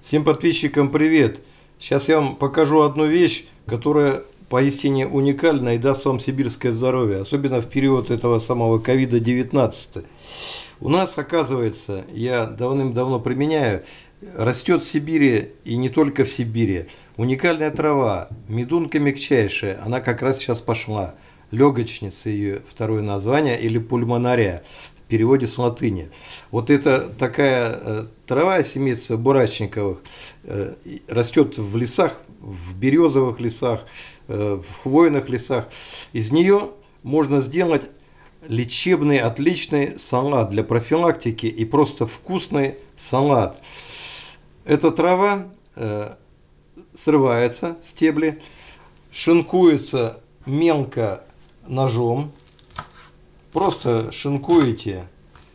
Всем подписчикам привет! Сейчас я вам покажу одну вещь, которая поистине уникальна и даст вам сибирское здоровье, особенно в период этого самого ковида-19. У нас, оказывается, я давным-давно применяю, растет в Сибири и не только в Сибири, уникальная трава, медунка мягчайшая, она как раз сейчас пошла, легочница ее второе название или пульмонария. В переводе с латыни. Вот это такая трава семейства бурачниковых растет в лесах, в березовых лесах, в хвойных лесах. Из нее можно сделать лечебный, отличный салат для профилактики и просто вкусный салат. Эта трава срывается, стебли, шинкуется мелко ножом. Просто шинкуете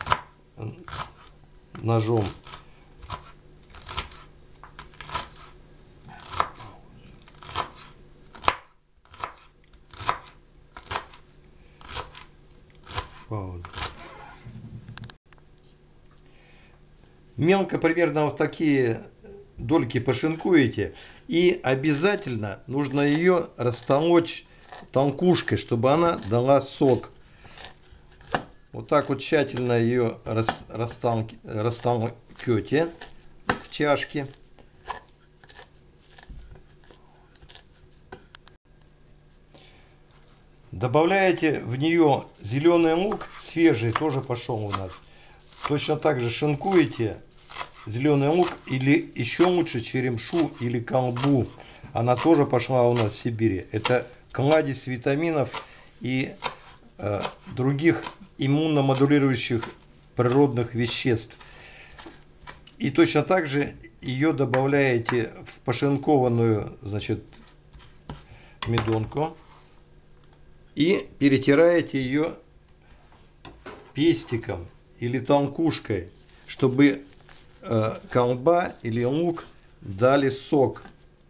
ножом. Мелко примерно вот такие дольки пошинкуете. И обязательно нужно ее растолочь толкушкой, чтобы она дала сок. Вот так вот тщательно ее растолкете в чашке. Добавляете в нее зеленый лук, свежий, тоже пошел у нас. Точно так же шинкуете зеленый лук или еще лучше черемшу или колбу. Она тоже пошла у нас в Сибири. Это кладезь витаминов и других иммуномодулирующих природных веществ. И точно так же ее добавляете в пошинкованную, значит, медонку и перетираете ее пестиком или толкушкой, чтобы колба или лук дали сок.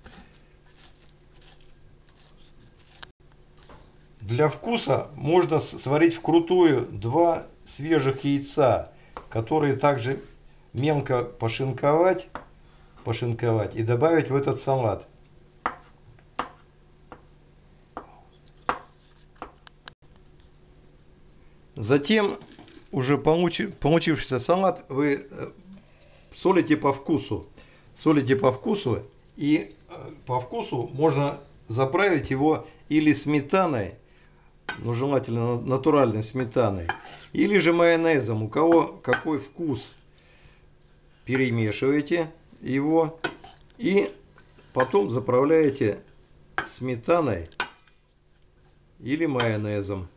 Для вкуса можно сварить вкрутую 2 свежих яйца, которые также мелко пошинковать и добавить в этот салат. Затем уже получившийся салат вы солите по вкусу. Солите по вкусу, и по вкусу можно заправить его или сметаной, но желательно натуральной сметаной, или же майонезом, у кого какой вкус. Перемешиваете его и потом заправляете сметаной или майонезом.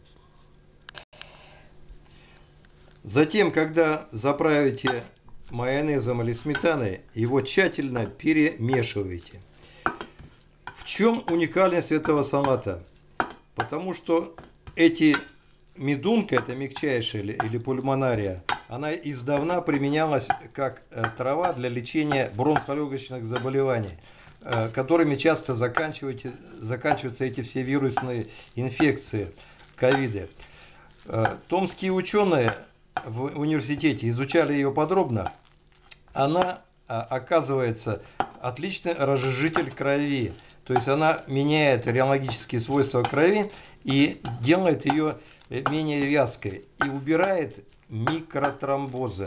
Затем, когда заправите майонезом или сметаной, его тщательно перемешиваете. В чем уникальность этого салата? Потому что медунка, это мягчайшая или пульмонария, она издавна применялась как трава для лечения бронхолегочных заболеваний, которыми часто заканчиваются эти все вирусные инфекции, ковиды. Томские ученые в университете изучали ее подробно. Она, оказывается, отличный разжижитель крови. То есть она меняет реологические свойства крови и делает ее менее вязкой. И убирает микротромбозы.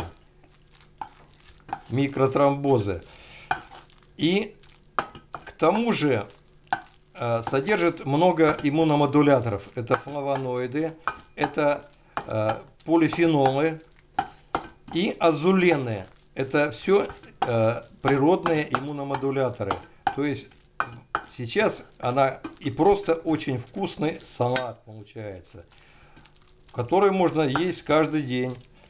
И к тому же содержит много иммуномодуляторов. Это флавоноиды, это полифенолы и азулены. Это все природные иммуномодуляторы. То есть сейчас она и просто очень вкусный салат получается, который можно есть каждый день.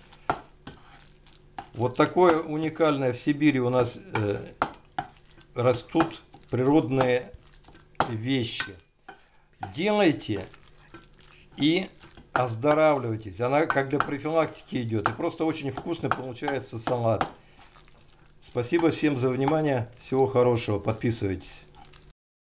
Вот такое уникальное в Сибири у нас растут природные вещи. Делайте и оздоравливайтесь. Она как для профилактики идет. И просто очень вкусный получается салат. Спасибо всем за внимание. Всего хорошего. Подписывайтесь.